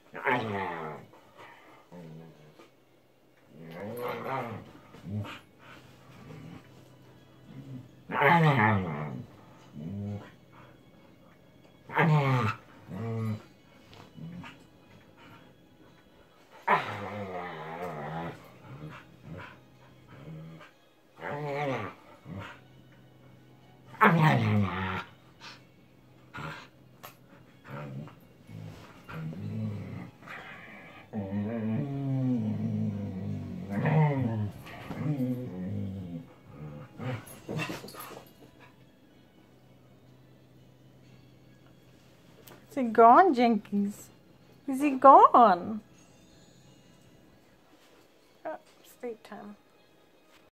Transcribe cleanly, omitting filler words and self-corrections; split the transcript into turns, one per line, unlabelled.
Is he gone, Jenkins? Is he gone? Oh, sleep time.